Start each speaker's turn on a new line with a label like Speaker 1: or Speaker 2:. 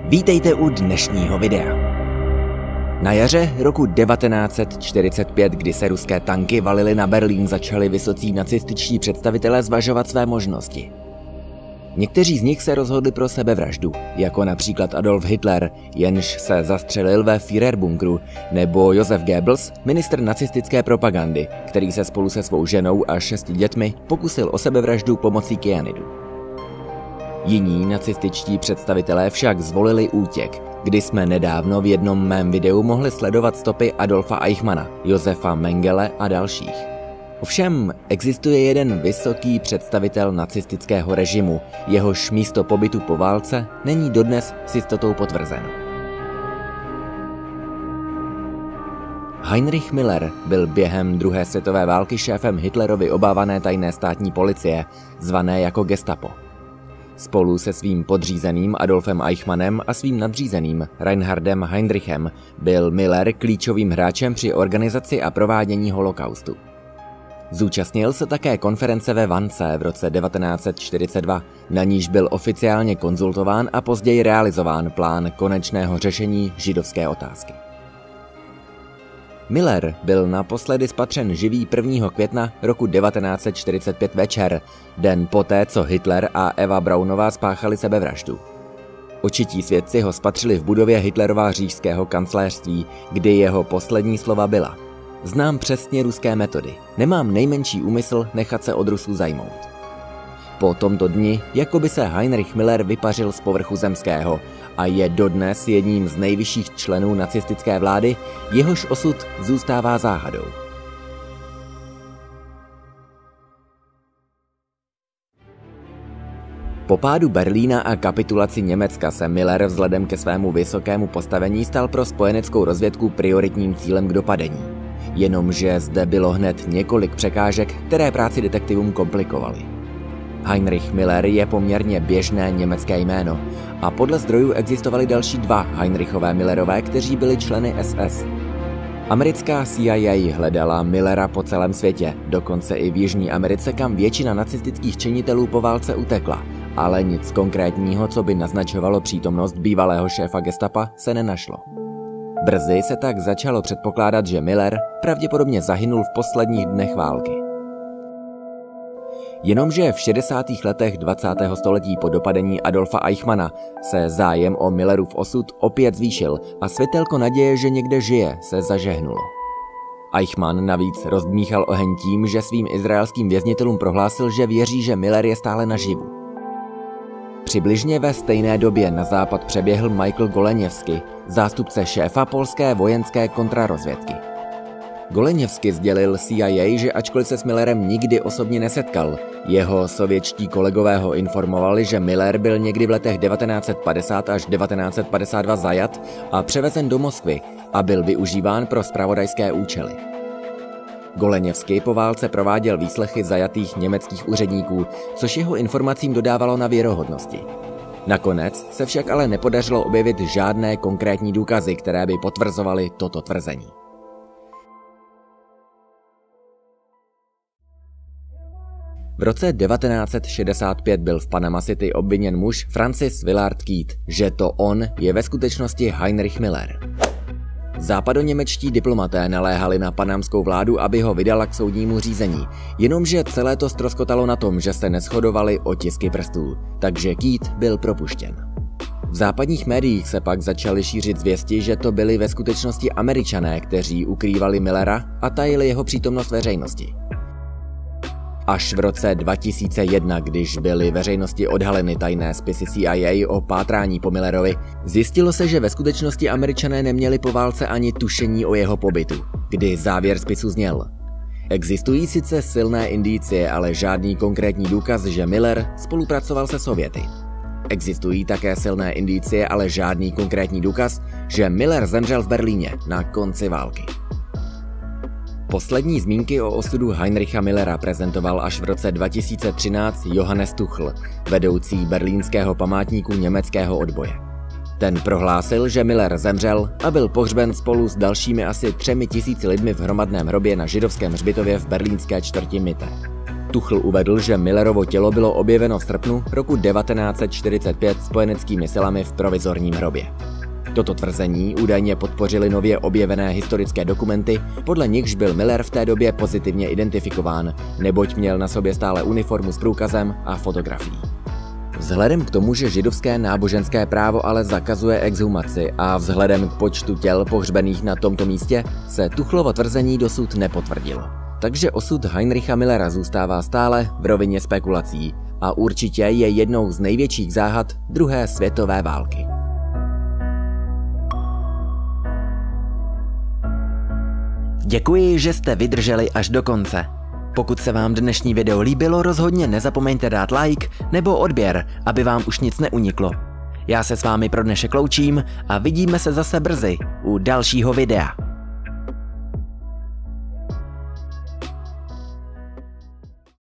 Speaker 1: Vítejte u dnešního videa. Na jaře roku 1945, kdy se ruské tanky valily na Berlín, začali vysocí nacističtí představitelé zvažovat své možnosti. Někteří z nich se rozhodli pro sebevraždu, jako například Adolf Hitler, jenž se zastřelil ve Führerbunkru, nebo Josef Goebbels, ministr nacistické propagandy, který se spolu se svou ženou a 6 dětmi pokusil o sebevraždu pomocí kyanidu. Jiní nacističtí představitelé však zvolili útěk, kdy jsme nedávno v jednom mém videu mohli sledovat stopy Adolfa Eichmanna, Josefa Mengele a dalších. Ovšem existuje jeden vysoký představitel nacistického režimu, jehož místo pobytu po válce není dodnes s jistotou potvrzeno. Heinrich Müller byl během druhé světové války šéfem Hitlerovy obávané tajné státní policie, zvané jako Gestapo. Spolu se svým podřízeným Adolfem Eichmannem a svým nadřízeným Reinhardem Heydrichem byl Müller klíčovým hráčem při organizaci a provádění holokaustu. Zúčastnil se také konference ve Vance v roce 1942, na níž byl oficiálně konzultován a později realizován plán konečného řešení židovské otázky. Müller byl naposledy spatřen živý 1. května roku 1945 večer, den poté, co Hitler a Eva Braunová spáchali sebevraždu. Očití svědci ho spatřili v budově Hitlerova říšského kancléřství, kdy jeho poslední slova byla: "Znám přesně ruské metody, nemám nejmenší úmysl nechat se od Rusů zajmout." Po tomto dni jako by se Heinrich Müller vypařil z povrchu zemského a je dodnes jedním z nejvyšších členů nacistické vlády, jehož osud zůstává záhadou. Po pádu Berlína a kapitulaci Německa se Müller vzhledem ke svému vysokému postavení stal pro spojeneckou rozvědku prioritním cílem k dopadení. Jenomže zde bylo hned několik překážek, které práci detektivům komplikovaly. Heinrich Müller je poměrně běžné německé jméno a podle zdrojů existovali další 2 Heinrichové Müllerové, kteří byli členy SS. Americká CIA hledala Müllera po celém světě, dokonce i v Jižní Americe, kam většina nacistických činitelů po válce utekla, ale nic konkrétního, co by naznačovalo přítomnost bývalého šéfa gestapa, se nenašlo. Brzy se tak začalo předpokládat, že Müller pravděpodobně zahynul v posledních dnech války. Jenomže v 60. letech 20. století po dopadení Adolfa Eichmanna se zájem o Müllerův osud opět zvýšil a světelko naděje, že někde žije, se zažehnulo. Eichmann navíc rozdmíchal oheň tím, že svým izraelským věznitelům prohlásil, že věří, že Müller je stále naživu. Přibližně ve stejné době na západ přeběhl Michael Goleněvsky, zástupce šéfa polské vojenské kontrarozvědky. Goleněvsky sdělil CIA, že ačkoliv se s Müllerem nikdy osobně nesetkal, jeho sovětští kolegové ho informovali, že Müller byl někdy v letech 1950 až 1952 zajat a převezen do Moskvy a byl využíván pro zpravodajské účely. Goleněvsky po válce prováděl výslechy zajatých německých úředníků, což jeho informacím dodávalo na věrohodnosti. Nakonec se však ale nepodařilo objevit žádné konkrétní důkazy, které by potvrzovaly toto tvrzení. V roce 1965 byl v Panama City obviněn muž Francis Willard Keith, že to on je ve skutečnosti Heinrich Müller. Západoněmečtí diplomaté naléhali na panamskou vládu, aby ho vydala k soudnímu řízení, jenomže celé to ztroskotalo na tom, že se neshodovali otisky prstů, takže Keith byl propuštěn. V západních médiích se pak začaly šířit zvěsti, že to byli ve skutečnosti Američané, kteří ukrývali Müllera a tajili jeho přítomnost veřejnosti. Až v roce 2001, když byly veřejnosti odhaleny tajné spisy CIA o pátrání po Müllerovi, zjistilo se, že ve skutečnosti Američané neměli po válce ani tušení o jeho pobytu, kdy závěr spisu zněl: existují sice silné indicie, ale žádný konkrétní důkaz, že Müller spolupracoval se Sověty. Existují také silné indicie, ale žádný konkrétní důkaz, že Müller zemřel v Berlíně na konci války. Poslední zmínky o osudu Heinricha Müllera prezentoval až v roce 2013 Johannes Tuchl, vedoucí berlínského památníku německého odboje. Ten prohlásil, že Müller zemřel a byl pohřben spolu s dalšími asi 3000 lidmi v hromadném hrobě na židovském hřbitově v berlínské čtvrti Mitte. Tuchl uvedl, že Millerovo tělo bylo objeveno v srpnu roku 1945 spojeneckými silami v provizorním hrobě. Toto tvrzení údajně podpořily nově objevené historické dokumenty, podle nichž byl Miller v té době pozitivně identifikován, neboť měl na sobě stále uniformu s průkazem a fotografií. Vzhledem k tomu, že židovské náboženské právo ale zakazuje exhumaci a vzhledem k počtu těl pohřbených na tomto místě se Tuchlovo tvrzení dosud nepotvrdilo. Takže osud Heinricha Millera zůstává stále v rovině spekulací a určitě je jednou z největších záhad druhé světové války. Děkuji, že jste vydrželi až do konce. Pokud se vám dnešní video líbilo, rozhodně nezapomeňte dát like nebo odběr, aby vám už nic neuniklo. Já se s vámi pro dnešek loučím a vidíme se zase brzy u dalšího videa.